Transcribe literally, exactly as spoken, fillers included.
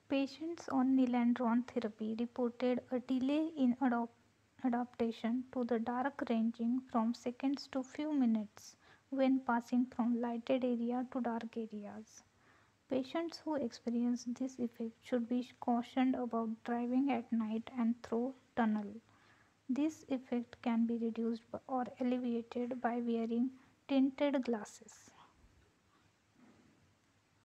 Patients on Nilandron therapy reported a delay in adop- adaptation to the dark ranging from seconds to few minutes when passing from lighted area to dark areas. Patients who experience this effect should be cautioned about driving at night and through tunnel. This effect can be reduced or alleviated by wearing tinted glasses.